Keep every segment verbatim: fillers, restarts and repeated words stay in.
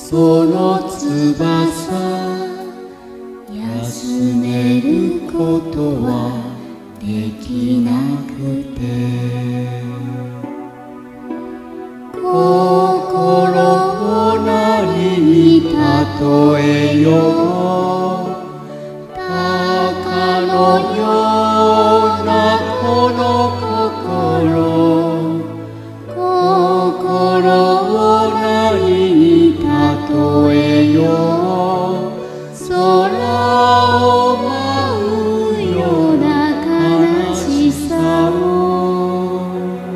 その翼休めることはできなくて、心を何に例えよう、鷹のようなこの心、心を何に例えよう、空を舞うような悲しさを。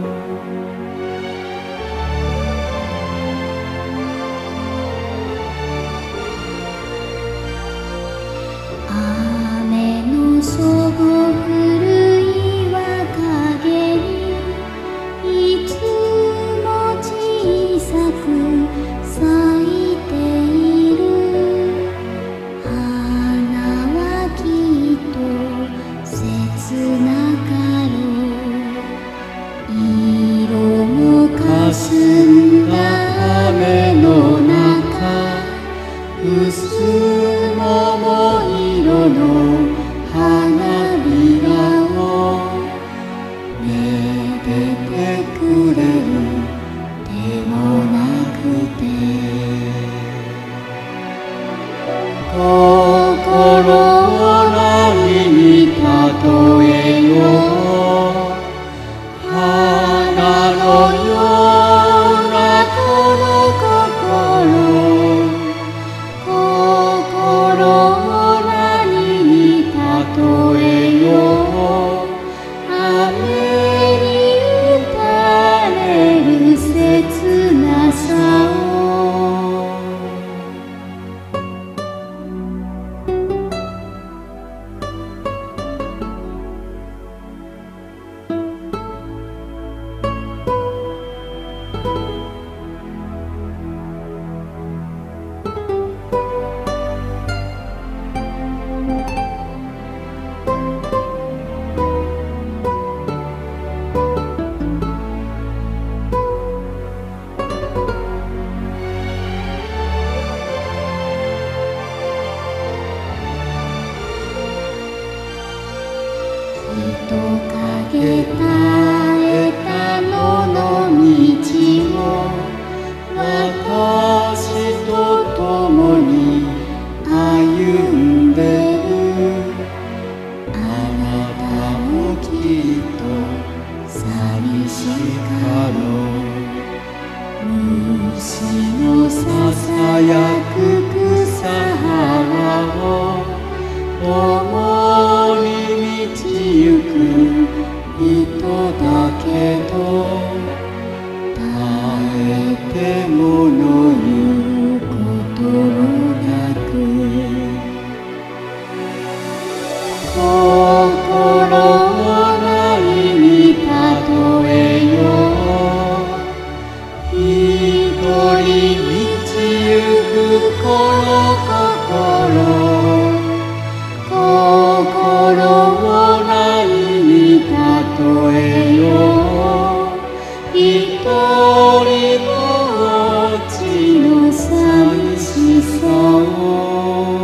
雨のそご古い岩陰にいつも小さく咲いている花はきっと切なかろう。色もかすんだ雨の中、薄桃色の花びらをめでてくれるでもなくて、心を何に例えよう、花のようなこの心、心を何に例えよう、雨に打たれる切なさを。人影絶えた野の道を私と共に歩んでる。あなたもきっと寂しかろう。虫のささやく草原を共に道行く人だけど、耐えてもの言うこともなく、心を何に例えよう、一人道行くこの心、心を何に例えよう、一人ぼっちの寂しさを。